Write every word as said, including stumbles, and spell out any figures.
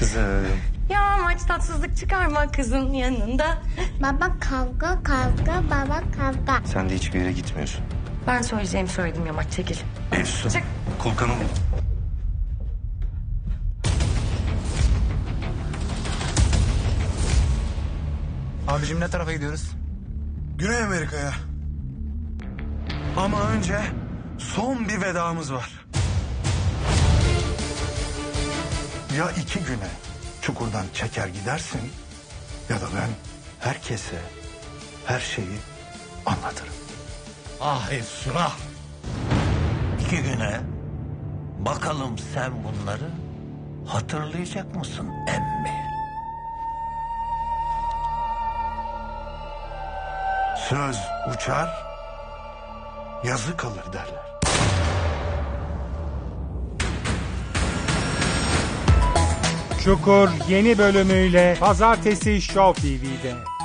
kızım. Ya amaç tatsızlık çıkarma kızın yanında. Baba kavga kavga baba kavga. Sen de hiçbir yere gitmiyorsun. Ben söyleyeceğimi söyledim Yamaç, çekil. Efsun. Çık. Kulkanım. Abicim ne tarafa gidiyoruz? Güney Amerika'ya. Ama önce son bir vedamız var. Ya iki güne çukurdan çeker gidersin ya da ben herkese her şeyi anlatırım. Ah Efsun ah. İki güne bakalım sen bunları hatırlayacak mısın emmi? Söz uçar, yazı kalır derler. Çukur yeni bölümüyle Pazartesi Show T V'de.